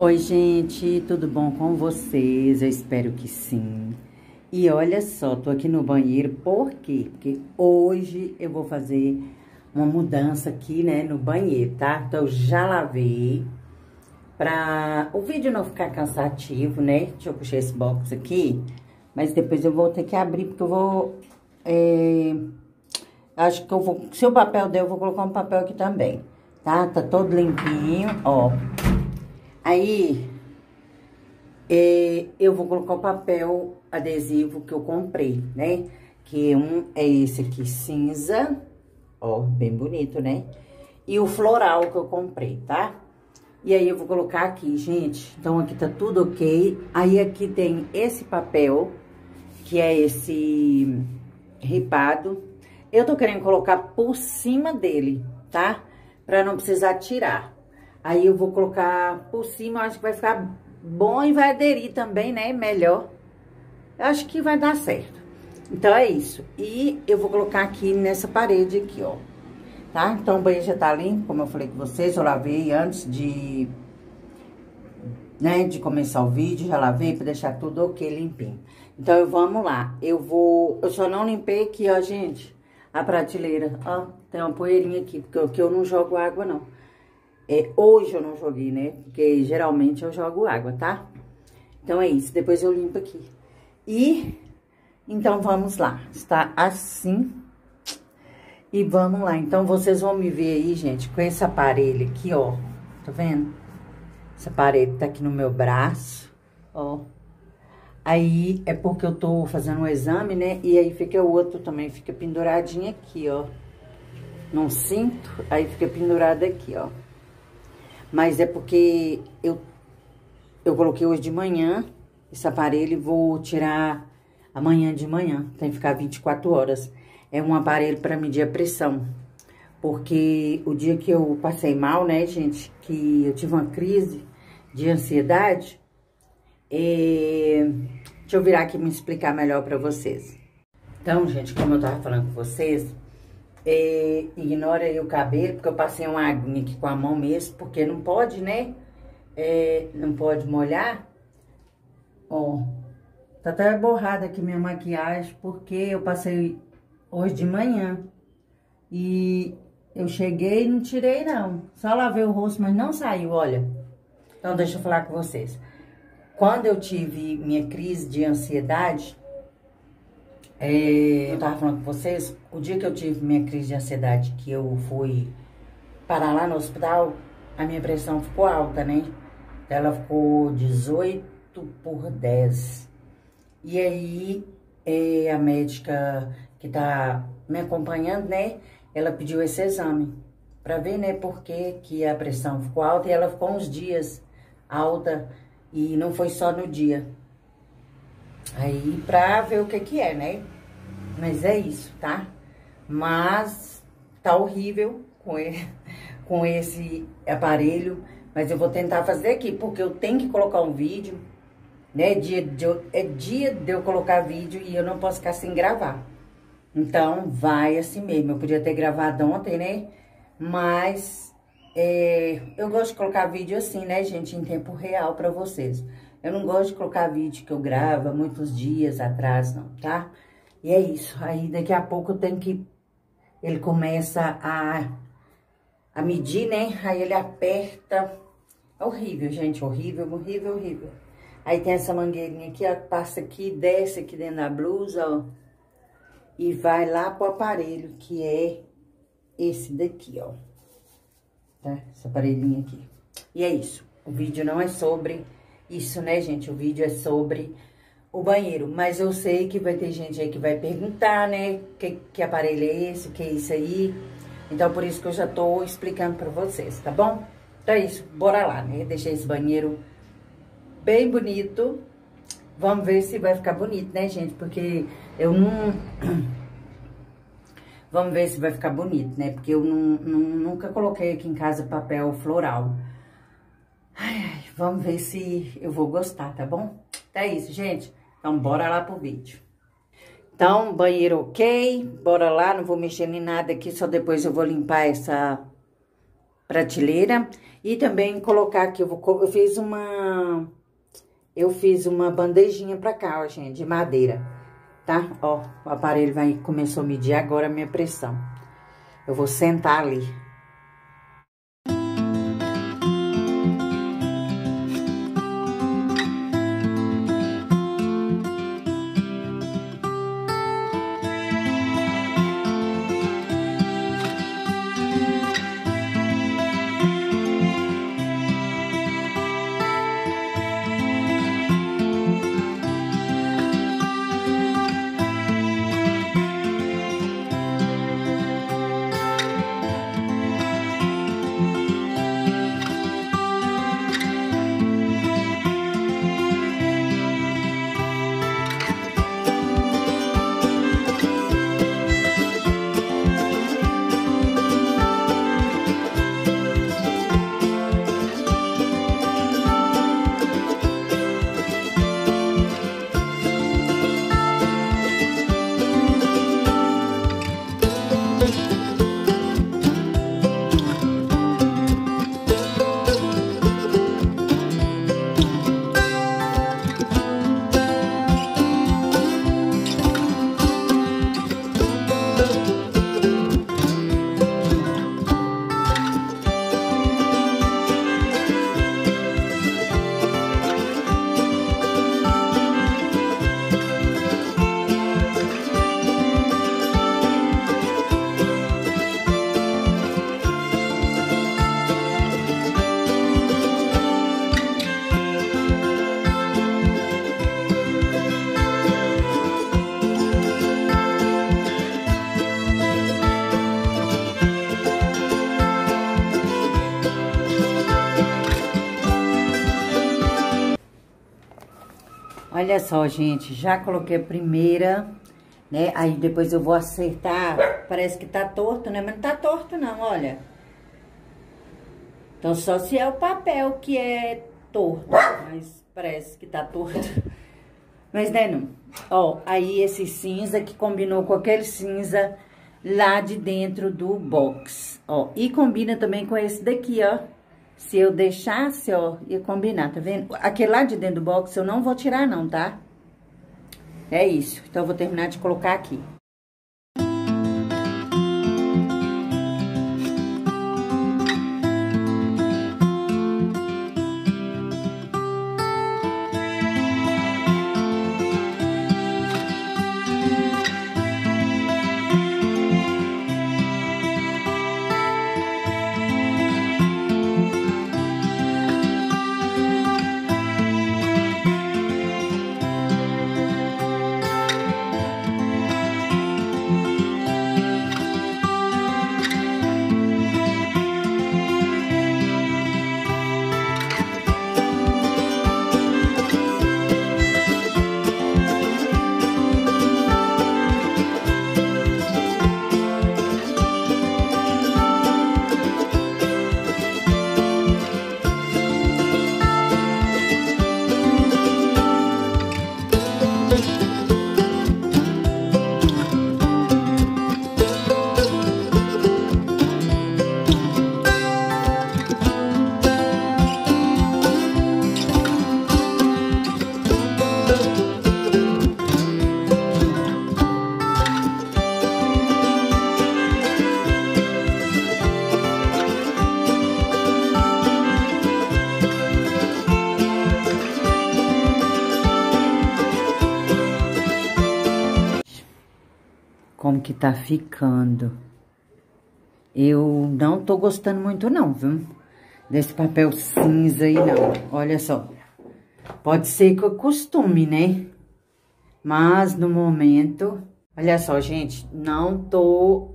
Oi, gente, tudo bom com vocês? Eu espero que sim. E olha só, tô aqui no banheiro, por quê? Porque hoje eu vou fazer uma mudança aqui, né, no banheiro, tá? Então, eu já lavei, pra o vídeo não ficar cansativo, né? Deixa eu puxar esse box aqui, mas depois eu vou ter que abrir, porque eu vou, acho que eu vou, se o papel der, eu vou colocar um papel aqui também, tá? Tá todo limpinho, ó. Aí... eu vou colocar o papel adesivo que eu comprei, né? Que um é esse aqui, cinza. Ó, bem bonito, né? E o floral que eu comprei, tá? E aí, eu vou colocar aqui, gente. Então, aqui tá tudo ok. Aí, aqui tem esse papel, que é esse ripado. Eu tô querendo colocar por cima dele, tá? Pra não precisar tirar. Aí, eu vou colocar por cima, eu acho que vai ficar bom e vai aderir também, né? Melhor. Eu acho que vai dar certo. Então, é isso. E eu vou colocar aqui nessa parede aqui, ó. Tá? Então, o banheiro já tá limpo, como eu falei com vocês. Eu lavei antes de, né, de começar o vídeo. Já lavei pra deixar tudo ok, limpinho. Então, vamos lá. Eu só não limpei aqui, ó, gente, a prateleira. Ó, tem uma poeirinha aqui, porque eu não jogo água, não. Hoje eu não joguei, né? Porque geralmente eu jogo água, tá? Então, é isso. Depois eu limpo aqui. E, então, vamos lá. Está assim. E vamos lá. Então, vocês vão me ver aí, gente, com esse aparelho aqui, ó. Tá vendo? Esse aparelho tá aqui no meu braço, ó. Aí, é porque eu tô fazendo um exame, né? E aí, fica o outro também, fica penduradinho aqui, ó. Não cinto, aí fica pendurado aqui, ó. Mas é porque eu coloquei hoje de manhã esse aparelho e vou tirar amanhã de manhã. Tem que ficar 24 horas. É um aparelho para medir a pressão. Porque o dia que eu passei mal, né, gente, que eu tive uma crise de ansiedade, deixa eu virar aqui e me explicar melhor para vocês. Então, gente, como eu tava falando com vocês, ignora aí o cabelo, porque eu passei uma aguinha aqui com a mão mesmo, porque não pode, né? Não pode molhar. Ó, tá até borrada aqui minha maquiagem, porque eu passei hoje de manhã. E eu cheguei e não tirei, não. Só lavei o rosto, mas não saiu, olha. Então, deixa eu falar com vocês. Quando eu tive minha crise de ansiedade... eu tava falando com vocês, o dia que eu tive minha crise de ansiedade, que eu fui parar lá no hospital, a minha pressão ficou alta, né? Ela ficou 18/10. E aí, a médica que tá me acompanhando, né? Ela pediu esse exame pra ver, né? Por que a pressão ficou alta. E ela ficou uns dias alta e não foi só no dia. Aí, pra ver o que é, né? Mas é isso, tá? Mas tá horrível com esse aparelho. Mas eu vou tentar fazer aqui, porque eu tenho que colocar um vídeo, né? É dia de eu colocar vídeo e eu não posso ficar sem gravar. Então, vai assim mesmo. Eu podia ter gravado ontem, né? Mas eu gosto de colocar vídeo assim, né, gente? Em tempo real pra vocês. Eu não gosto de colocar vídeo que eu gravo há muitos dias atrás, não, tá? E é isso. Aí, daqui a pouco, eu tenho que... Ele começa a medir, né? Aí, ele aperta. É horrível, gente. Horrível, horrível, horrível. Aí, tem essa mangueirinha aqui, ó. Passa aqui, desce aqui dentro da blusa, ó. E vai lá pro aparelho, que é esse daqui, ó. Tá? Esse aparelhinho aqui. E é isso. O vídeo não é sobre... isso, né, gente? O vídeo é sobre o banheiro. Mas eu sei que vai ter gente aí que vai perguntar, né? Que aparelho é esse? O que é isso aí? Então, por isso que eu já tô explicando pra vocês, tá bom? Então, é isso. Bora lá, né? Deixei esse banheiro bem bonito. Vamos ver se vai ficar bonito, né, gente? Porque eu não... Vamos ver se vai ficar bonito, né? Porque eu nunca coloquei aqui em casa papel floral. Ai, vamos ver se eu vou gostar, tá bom? Então é isso, gente. Então, bora lá pro vídeo. Então, banheiro ok. Bora lá, não vou mexer em nada aqui. Só depois eu vou limpar prateleira. E também colocar aqui, eu fiz uma bandejinha pra cá, ó, gente, de madeira, tá? Ó, o aparelho começou a medir agora a minha pressão. Eu vou sentar ali. Olha só, gente, já coloquei a primeira, né? Aí depois eu vou acertar. Parece que tá torto, né? Mas não tá torto não, olha. Então só se é o papel que é torto, mas parece que tá torto. Mas né, não. Ó, aí esse cinza que combinou com aquele cinza lá de dentro do box, ó. E combina também com esse daqui, ó. Se eu deixasse, ó, ia combinar, tá vendo? Aquele lá de dentro do box eu não vou tirar não, tá? É isso. Então, eu vou terminar de colocar aqui. Como que tá ficando. Eu não tô gostando muito não, viu? Desse papel cinza aí, não. Olha só. Pode ser que eu costume, né? Mas, no momento... Olha só, gente. Não tô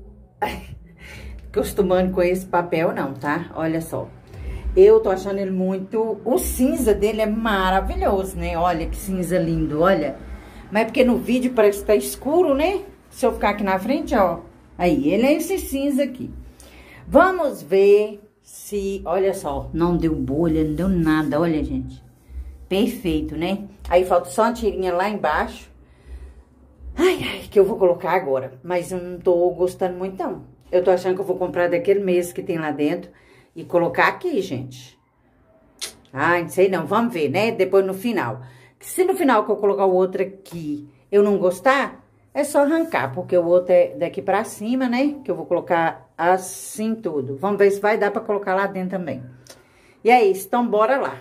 acostumando com esse papel, não, tá? Olha só. Eu tô achando ele muito... O cinza dele é maravilhoso, né? Olha que cinza lindo, olha. Mas é porque no vídeo parece que tá escuro, né? Se eu ficar aqui na frente, ó. Aí, ele é esse cinza aqui. Vamos ver se... Olha só, não deu bolha, não deu nada. Olha, gente. Perfeito, né? Aí, falta só uma tirinha lá embaixo. Ai, ai, que eu vou colocar agora. Mas eu não tô gostando muito, não. Eu tô achando que eu vou comprar daquele mês que tem lá dentro. e colocar aqui, gente. Ai, não sei não, vamos ver, né? Depois no final. Se no final que eu colocar o outro aqui, eu não gostar, é só arrancar, porque o outro é daqui pra cima, né? Que eu vou colocar assim tudo. Vamos ver se vai dar pra colocar lá dentro também. E é isso, então bora lá.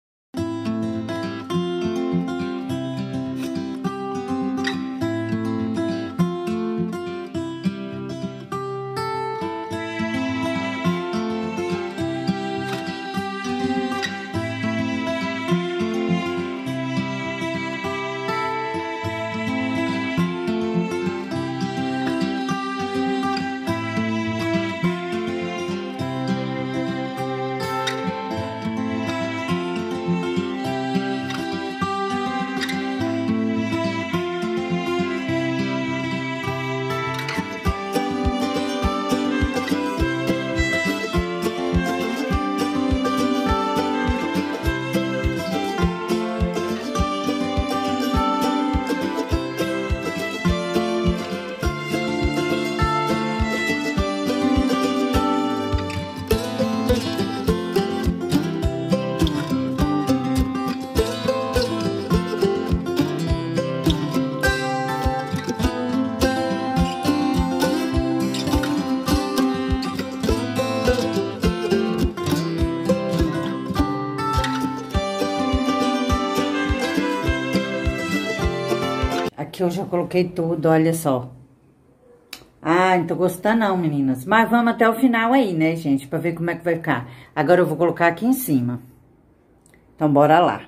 Aqui eu já coloquei tudo, olha só. Ah, não tô gostando não, meninas. Mas vamos até o final aí, né, gente? Pra ver como é que vai ficar. Agora eu vou colocar aqui em cima. Então, bora lá.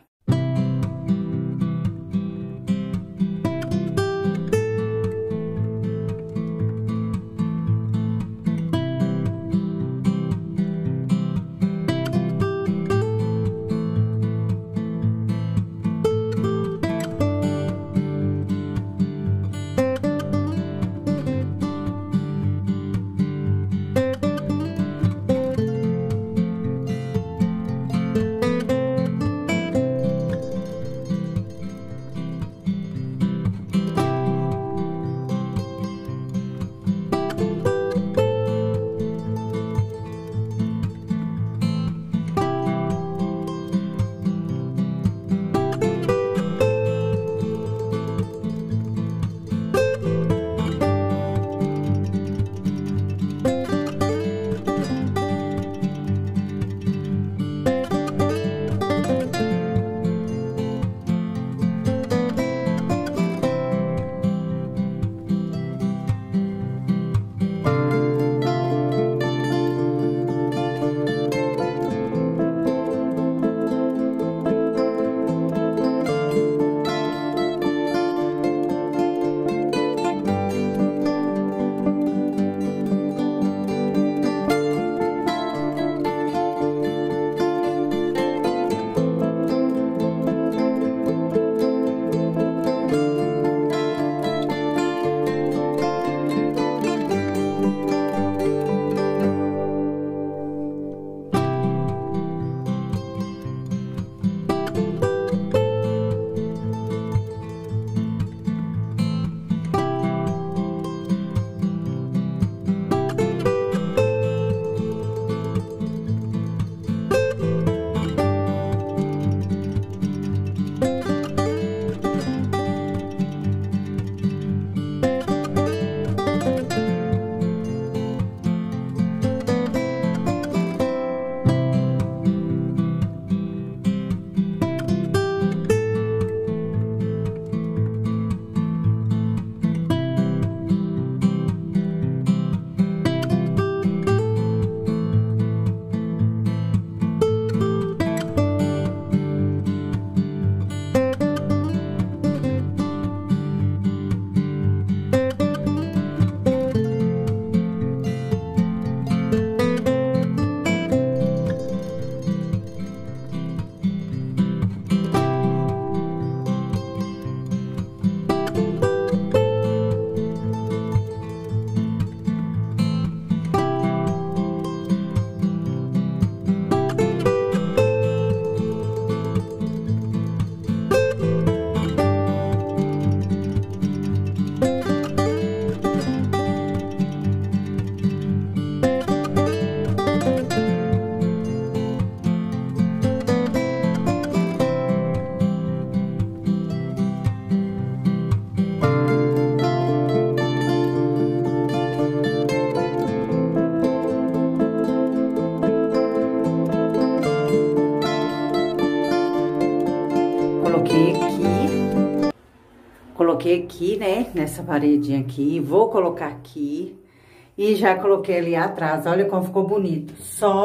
Coloquei aqui, né, nessa paredinha aqui, vou colocar aqui e já coloquei ali atrás. Olha como ficou bonito.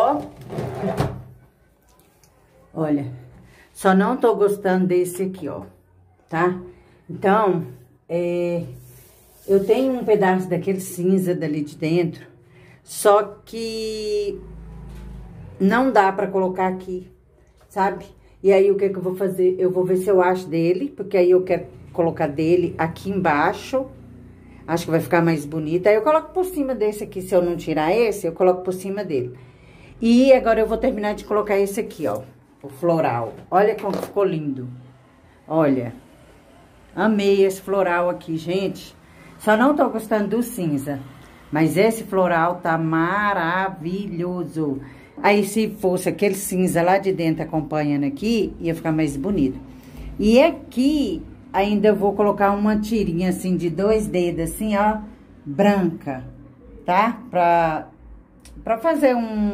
Olha, só não tô gostando desse aqui, ó, tá? Então, eu tenho um pedaço daquele cinza dali de dentro, só que não dá pra colocar aqui, sabe? E aí, o que que eu vou fazer? Eu vou ver se eu acho dele, porque aí eu quero colocar dele aqui embaixo. Acho que vai ficar mais bonito. Aí eu coloco por cima desse aqui, se eu não tirar esse, eu coloco por cima dele. E agora eu vou terminar de colocar esse aqui, ó, o floral. Olha como ficou lindo. Olha, amei esse floral aqui, gente. Só não tô gostando do cinza, mas esse floral tá maravilhoso. Aí, se fosse aquele cinza lá de dentro acompanhando aqui, ia ficar mais bonito. E aqui, ainda vou colocar uma tirinha, assim, de 2 dedos, assim, ó, branca, tá? Pra fazer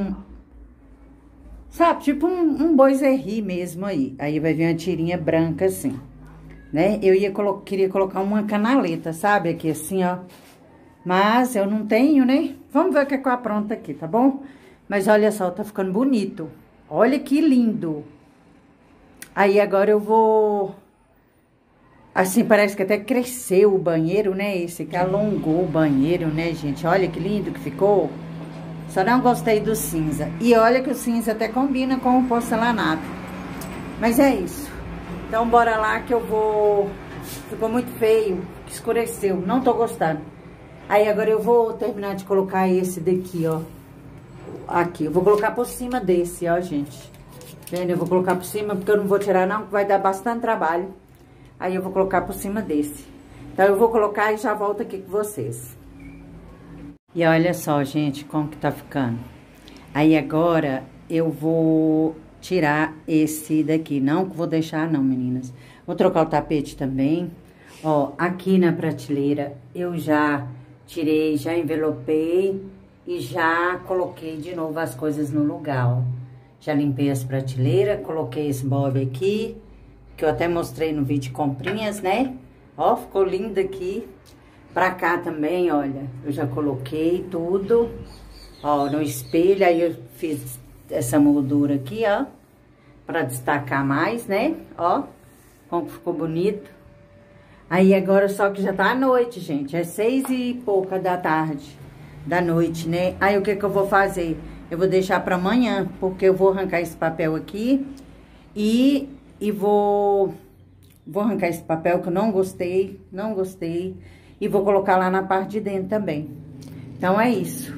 sabe, tipo um boiserri mesmo aí. Aí vai vir uma tirinha branca, assim, né? Eu queria colocar uma canaleta, sabe? Aqui, assim, ó. Mas eu não tenho, né? Vamos ver o que é que eu apronto aqui, tá bom? Mas olha só, tá ficando bonito. Olha que lindo. Aí agora eu vou... Assim, parece que até cresceu o banheiro, né? Esse aqui alongou o banheiro, né, gente? Olha que lindo que ficou. Só não gostei do cinza. E olha que o cinza até combina com o porcelanato. Mas é isso. Então, bora lá que eu vou... Ficou muito feio, escureceu. Não tô gostando. Aí agora eu vou terminar de colocar esse daqui, ó. Aqui, eu vou colocar por cima desse, ó, gente. Vendo? Eu vou colocar por cima, porque eu não vou tirar não, que vai dar bastante trabalho. Aí eu vou colocar por cima desse. Então, eu vou colocar e já volto aqui com vocês. E olha só, gente, como que tá ficando. Aí agora, eu vou tirar esse daqui. Não vou deixar não, meninas. Vou trocar o tapete também. Ó, aqui na prateleira, eu já tirei, já envelopei e já coloquei de novo as coisas no lugar, ó. Já limpei as prateleiras, coloquei esse bob aqui, que eu até mostrei no vídeo de comprinhas, né? Ó, ficou lindo aqui. Pra cá também, olha, eu já coloquei tudo, ó, no espelho. Aí eu fiz essa moldura aqui, ó, pra destacar mais, né? Ó, como ficou bonito. Aí agora só que já tá à noite, gente, é 6 e pouca da tarde, da noite, né? Aí o que que eu vou fazer? Eu vou deixar pra amanhã, porque eu vou arrancar esse papel aqui e vou arrancar esse papel que eu não gostei, e vou colocar lá na parte de dentro também. Então, é isso.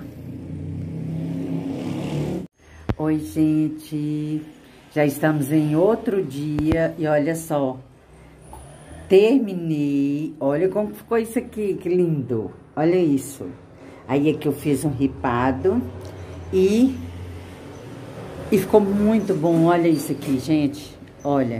Oi, gente, já estamos em outro dia e olha só, terminei, olha como ficou isso aqui, que lindo, olha isso. Aí aqui eu fiz um ripado e ficou muito bom, olha isso aqui, gente, olha.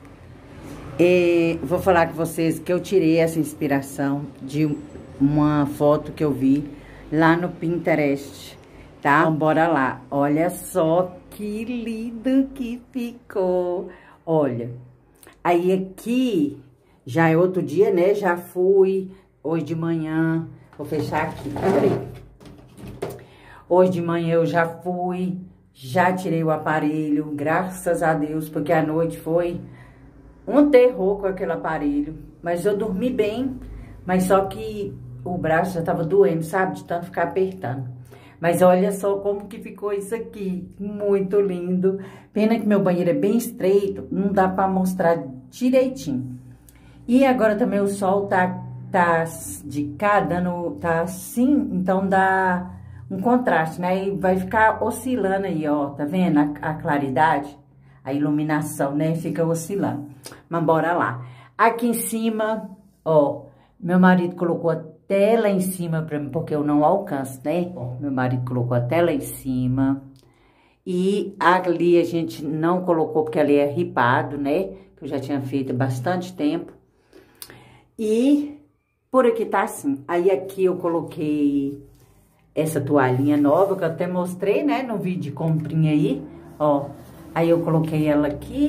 Vou falar com vocês que eu tirei essa inspiração de uma foto que eu vi lá no Pinterest, tá? Então, bora lá. Olha só que lindo que ficou. Olha, aí aqui já é outro dia, né? Já fui hoje de manhã. Vou fechar aqui, peraí. Hoje de manhã eu já fui, já tirei o aparelho, graças a Deus, porque a noite foi um terror com aquele aparelho. Mas eu dormi bem, mas só que o braço já tava doendo, sabe? De tanto ficar apertando. Mas olha só como que ficou isso aqui, muito lindo. Pena que meu banheiro é bem estreito, não dá pra mostrar direitinho. E agora também o sol tá de cá, tá assim, então dá um contraste, né? E vai ficar oscilando aí, ó, tá vendo a claridade? A iluminação, né? Fica oscilando. Mas bora lá. Aqui em cima, ó, meu marido colocou até lá em cima pra mim, porque eu não alcanço, né? Ó, meu marido colocou até lá em cima. E ali a gente não colocou, porque ali é ripado, né? Que eu já tinha feito há bastante tempo. E por aqui tá assim. Aí aqui eu coloquei essa toalhinha nova, que eu até mostrei, né? No vídeo de comprinha aí, ó. Aí eu coloquei ela aqui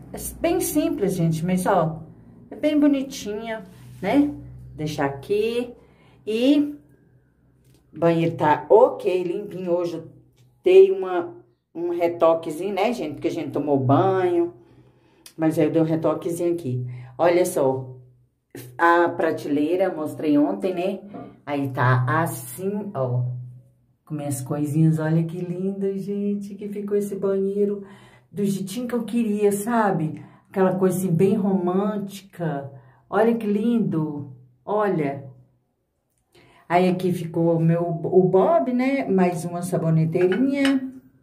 É bem simples, gente, mas, ó, é bem bonitinha, né? Deixar aqui. E o banheiro tá ok, limpinho. Hoje eu dei um retoquezinho, né, gente? Porque a gente tomou banho. Mas aí eu dei um retoquezinho aqui. Olha só, a prateleira, mostrei ontem, né? Aí tá assim, ó. Com minhas coisinhas, olha que lindo, gente, que ficou esse banheiro do jeitinho que eu queria, sabe? Aquela coisa assim, bem romântica. Olha que lindo, olha. Aí aqui ficou o Bob, né? Mais uma saboneteirinha.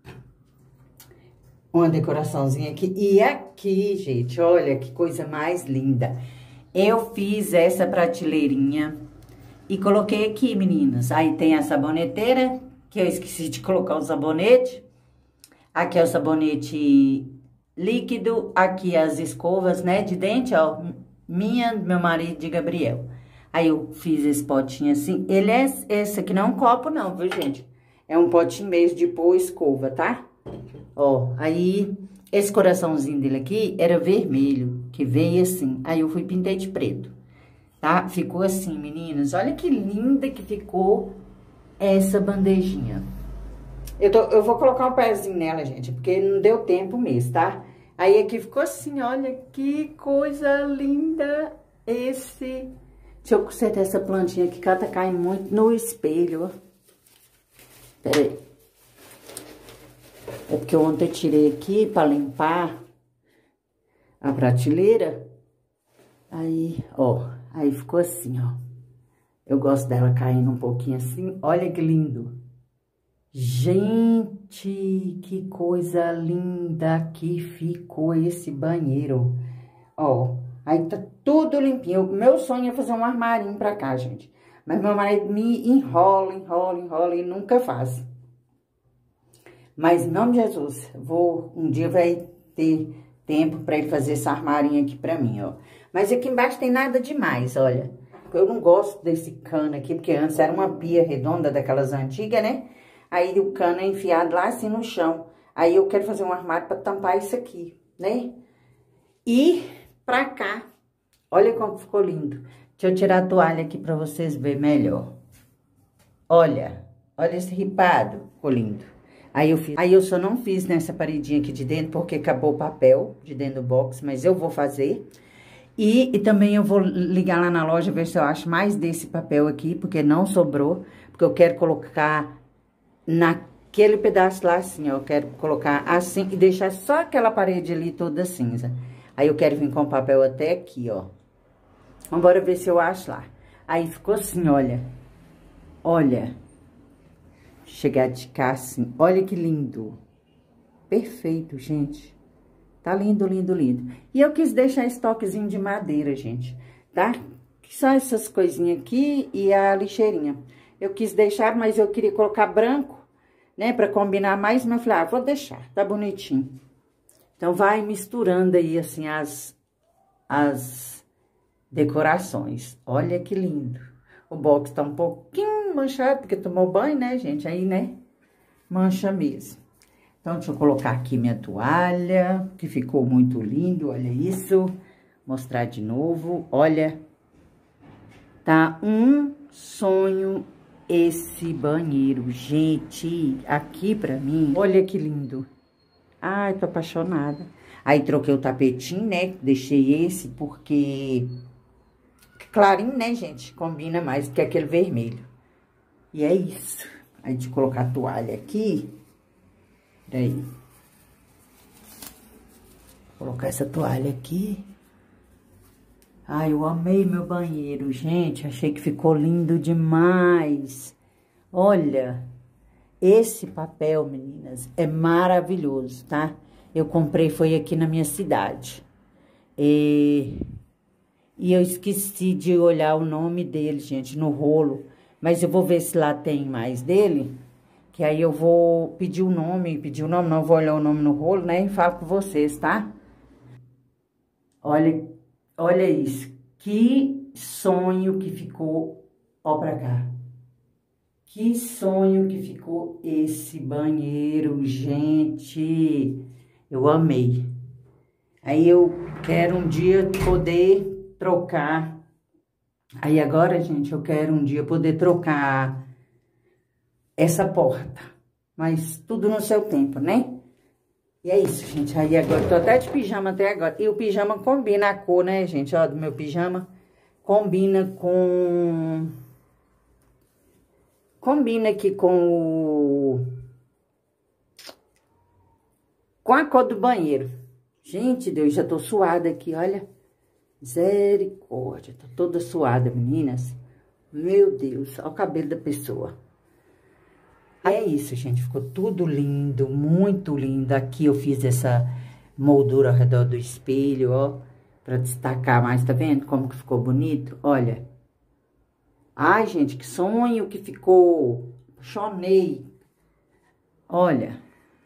Uma decoraçãozinha aqui. E aqui, gente, olha que coisa mais linda. Eu fiz essa prateleirinha e coloquei aqui, meninas. Aí tem a saboneteira, que eu esqueci de colocar o sabonete. Aqui é o sabonete líquido. Aqui as escovas, né, de dente, ó. Minha, do meu marido, de Gabriel. Aí eu fiz esse potinho assim. Esse aqui não é um copo não, viu, gente? É um potinho mesmo de pôr escova, tá? Ó, aí esse coraçãozinho dele aqui era vermelho, que veio assim. Aí eu fui e pintei de preto, tá? Ficou assim, meninas. Olha que linda que ficou essa bandejinha. Eu vou colocar um pezinho nela, gente, porque não deu tempo mesmo, tá? Aí aqui ficou assim, olha que coisa linda esse... Deixa eu consertar essa plantinha aqui, que ela tá caindo muito no espelho, ó. Pera aí. É porque ontem eu tirei aqui pra limpar a prateleira. Aí, ó, aí ficou assim, ó. Eu gosto dela caindo um pouquinho assim. Olha que lindo. Gente, que coisa linda que ficou esse banheiro. Ó, aí tá tudo limpinho. Meu sonho é fazer um armarinho pra cá, gente. Mas meu marido me enrola e nunca faz. Mas, em nome de Jesus, um dia vai ter tempo pra ele fazer esse armarinho aqui pra mim, ó. Mas aqui embaixo tem nada demais, olha. Eu não gosto desse cano aqui, porque antes era uma pia redonda daquelas antigas, né? Aí o cano é enfiado lá assim no chão. Aí eu quero fazer um armário pra tampar isso aqui, né? E pra cá, olha como ficou lindo. Deixa eu tirar a toalha aqui pra vocês verem melhor. Olha esse ripado, ficou lindo. Aí eu só não fiz nessa paredinha aqui de dentro, porque acabou o papel de dentro do box, mas eu vou fazer. E também eu vou ligar lá na loja, ver se eu acho mais desse papel aqui, porque não sobrou. Porque eu quero colocar naquele pedaço lá assim, ó. Eu quero colocar assim e deixar só aquela parede ali toda cinza. Aí eu quero vir com o papel até aqui, ó. Vambora ver se eu acho lá. Aí ficou assim, olha. Olha. Chegar de cá assim, olha que lindo. Perfeito, gente. Tá lindo, lindo, lindo. E eu quis deixar esse toquezinho de madeira, gente, tá? Só essas coisinhas aqui e a lixeirinha. Eu quis deixar, mas eu queria colocar branco, né? Pra combinar mais, mas eu falei, vou deixar, tá bonitinho. Então, vai misturando aí, assim, as decorações. Olha que lindo. O box tá um pouquinho manchado, porque tomou banho, né, gente? Aí, né, mancha mesmo. Então, deixa eu colocar aqui minha toalha, que ficou muito lindo, olha isso. Mostrar de novo, olha. Tá um sonho esse banheiro, gente. Aqui pra mim, olha que lindo. Ai, tô apaixonada. Aí, troquei o tapetinho, né, deixei esse porque... Clarinho, né, gente? Combina mais do que aquele vermelho. E é isso. Aí, deixa eu colocar a toalha aqui. Peraí. Vou colocar essa toalha aqui. Ai, eu amei meu banheiro, gente. Achei que ficou lindo demais. Olha, esse papel, meninas, é maravilhoso, tá? Eu comprei, foi aqui na minha cidade. E eu esqueci de olhar o nome dele, gente, no rolo. Mas eu vou ver se lá tem mais dele. Que aí eu vou pedir o nome, não, vou olhar o nome no rolo, né? E falo com vocês, tá? Olha isso. Que sonho que ficou, ó pra cá. Que sonho que ficou esse banheiro, gente. Eu amei. Aí eu quero um dia poder trocar. Aí agora, gente, eu quero um dia poder trocar essa porta. Mas tudo no seu tempo, né? E é isso, gente. Aí agora, eu tô até de pijama até agora. E o pijama combina a cor, né, gente? Ó, do meu pijama. Combina com... Combina aqui com a cor do banheiro. Gente, Deus, já tô suada aqui, olha. Misericórdia, tô toda suada, meninas. Meu Deus, olha o cabelo da pessoa. É isso, gente, ficou tudo lindo, muito lindo. Aqui eu fiz essa moldura ao redor do espelho, ó, pra destacar mais, tá vendo como que ficou bonito? Olha. Ai, gente, que sonho que ficou. Apaixonei. Olha.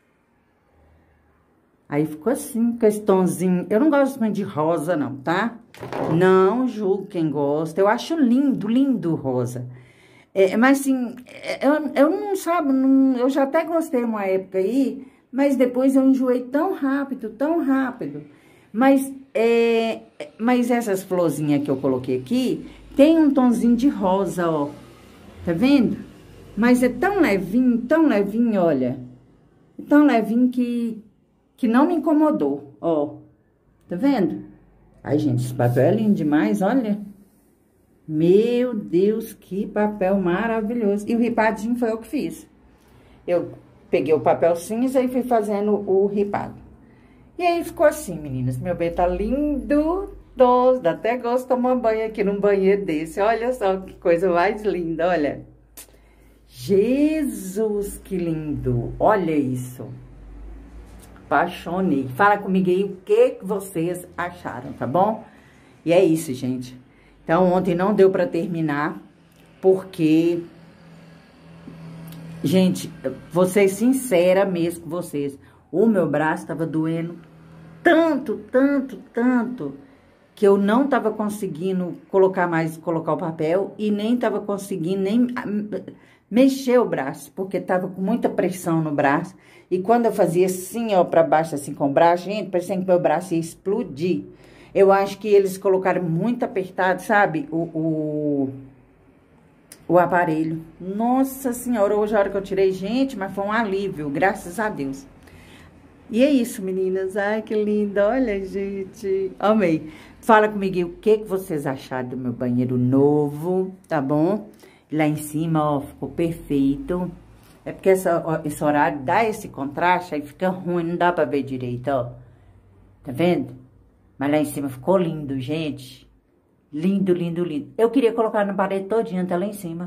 Aí ficou assim, com esse tomzinho. Eu não gosto muito de rosa, não, tá? Não julgo quem gosta. Eu acho lindo, lindo rosa. Mas assim, eu não sabe, eu já até gostei uma época aí, mas depois eu enjoei tão rápido, tão rápido. Mas essas florzinhas que eu coloquei aqui, tem um tomzinho de rosa, ó. Tá vendo? Mas é tão levinho, olha. Tão levinho que não me incomodou, ó. Tá vendo? Ai, gente, esse papel é lindo demais, olha. Meu Deus, que papel maravilhoso. E o ripadinho foi eu que fiz. Eu peguei o papel cinza e fui fazendo o ripado. E aí ficou assim, meninas. Meu bebê tá lindo. Dá até gosto de tomar banho aqui num banheiro desse. Olha só que coisa mais linda, olha. Jesus, que lindo. Olha isso. Apaixonei. Fala comigo aí o que vocês acharam, tá bom? E é isso, gente. Então, ontem não deu pra terminar, porque... Gente, vou ser sincera mesmo com vocês. O meu braço tava doendo tanto, que eu não tava conseguindo colocar o papel e nem tava conseguindo nem mexer o braço, porque tava com muita pressão no braço. E quando eu fazia assim, ó, pra baixo, assim, com o braço, gente, parecia que meu braço ia explodir. Eu acho que eles colocaram muito apertado, sabe? O aparelho. Nossa Senhora, hoje a hora que eu tirei, gente, mas foi um alívio, graças a Deus. E é isso, meninas. Ai, que lindo. Olha, gente. Amei. Fala comigo o que vocês acharam do meu banheiro novo, tá bom? Lá em cima, ó, ficou perfeito. É porque esse horário dá esse contraste, aí fica ruim, não dá pra ver direito, ó. Tá vendo? Mas lá em cima ficou lindo, gente. Lindo, lindo, lindo. Eu queria colocar na parede todinha até lá em cima.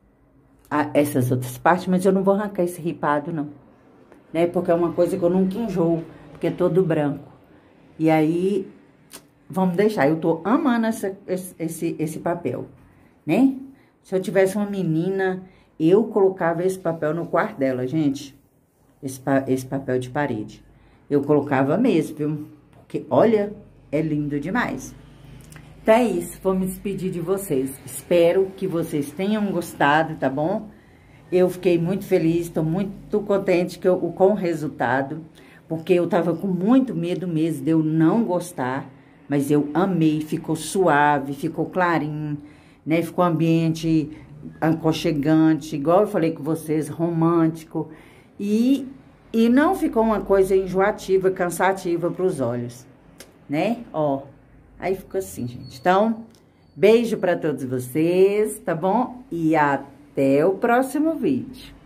Essas outras partes, mas eu não vou arrancar esse ripado, não. Né? Porque é uma coisa que eu nunca enjoo, porque é todo branco. E aí, vamos deixar. Eu tô amando esse papel, né? Se eu tivesse uma menina, eu colocava esse papel no quarto dela, gente. Esse papel de parede. Eu colocava mesmo, viu? Porque, olha, é lindo demais. Então é isso, vou me despedir de vocês. Espero que vocês tenham gostado, tá bom? Eu fiquei muito feliz, estou muito contente com o resultado, porque eu tava com muito medo mesmo de eu não gostar, mas eu amei, ficou suave, ficou clarinho, né? Ficou um ambiente aconchegante, igual eu falei com vocês, romântico, e não ficou uma coisa enjoativa, cansativa para os olhos, né? Ó, aí ficou assim, gente. Então, beijo para todos vocês, tá bom? E até o próximo vídeo.